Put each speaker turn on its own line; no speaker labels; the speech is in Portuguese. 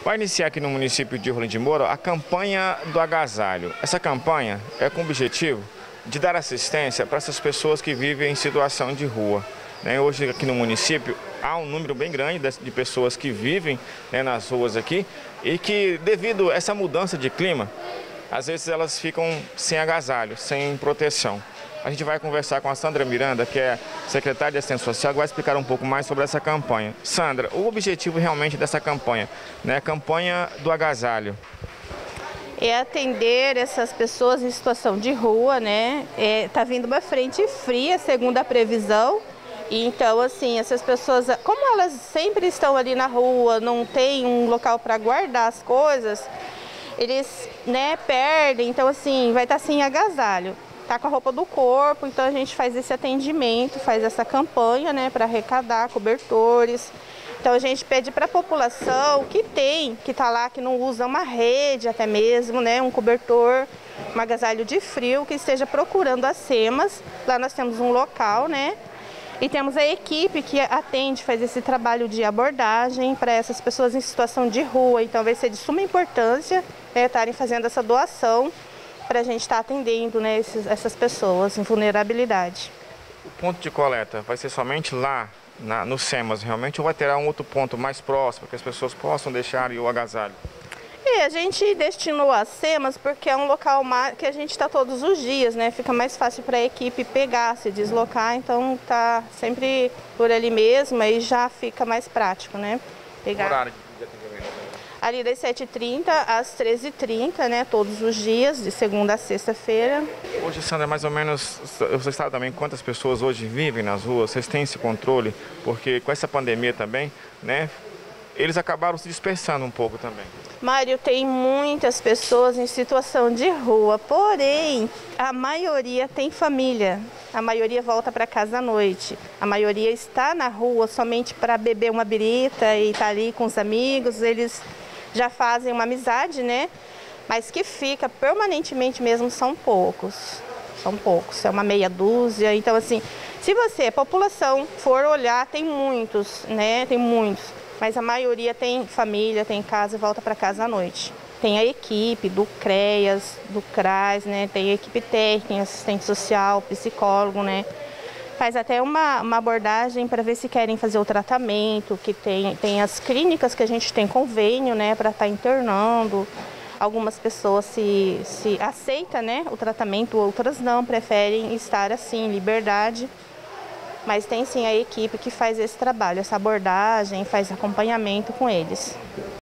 Vai iniciar aqui no município de Rolim de Moura a campanha do agasalho. Essa campanha é com o objetivo de dar assistência para essas pessoas que vivem em situação de rua. Hoje aqui no município há um número bem grande de pessoas que vivem nas ruas aqui e que, devido a essa mudança de clima, às vezes elas ficam sem agasalho, sem proteção. A gente vai conversar com a Sandra Miranda, que é secretária de Assistência Social, que vai explicar um pouco mais sobre essa campanha. Sandra, o objetivo realmente dessa campanha, campanha do agasalho?
É atender essas pessoas em situação de rua, Tá vindo uma frente fria, segundo a previsão. E então, assim, essas pessoas, como elas sempre estão ali na rua, não tem um local para guardar as coisas, eles, perdem. Então, assim, vai estar sem agasalho. Tá com a roupa do corpo, então a gente faz esse atendimento, faz essa campanha, para arrecadar cobertores. Então a gente pede para a população que tá lá, que não usa uma rede até mesmo, um cobertor, um agasalho de frio, que esteja procurando as SEMAS. Lá nós temos um local, e temos a equipe que atende, faz esse trabalho de abordagem para essas pessoas em situação de rua. Então vai ser de suma importância estarem fazendo essa doação para a gente estar atendendo essas pessoas em vulnerabilidade.
O ponto de coleta vai ser somente lá no SEMAS realmente, ou vai ter um outro ponto mais próximo que as pessoas possam deixar o agasalho?
A gente destinou as SEMAS porque é um local que a gente está todos os dias, Fica mais fácil para a equipe pegar, se deslocar, então tá sempre por ali mesmo, aí já fica mais prático, pegar.
Horário de atendimento?
Ali das 7h30 às 13h30, todos os dias, de segunda a sexta-feira.
Hoje, Sandra, mais ou menos, você sabe também quantas pessoas hoje vivem nas ruas? Vocês têm esse controle? Porque com essa pandemia também, eles acabaram se dispersando um pouco também.
Mário, tem muitas pessoas em situação de rua, porém, a maioria tem família. A maioria volta para casa à noite. A maioria está na rua somente para beber uma birita e estar ali com os amigos. Eles já fazem uma amizade, Mas que fica permanentemente mesmo são poucos. São poucos, é uma meia dúzia. Então, assim, se a população for olhar, tem muitos, Tem muitos. Mas a maioria tem família, tem casa e volta para casa à noite. Tem a equipe do CREAS, do CRAS, Tem a equipe técnica, assistente social, psicólogo, Faz até uma abordagem para ver se querem fazer o tratamento, que tem as clínicas que a gente tem convênio, para estar internando. Algumas pessoas se aceitam, o tratamento, outras não, preferem estar assim, em liberdade. Mas tem sim a equipe que faz esse trabalho, essa abordagem, faz acompanhamento com eles.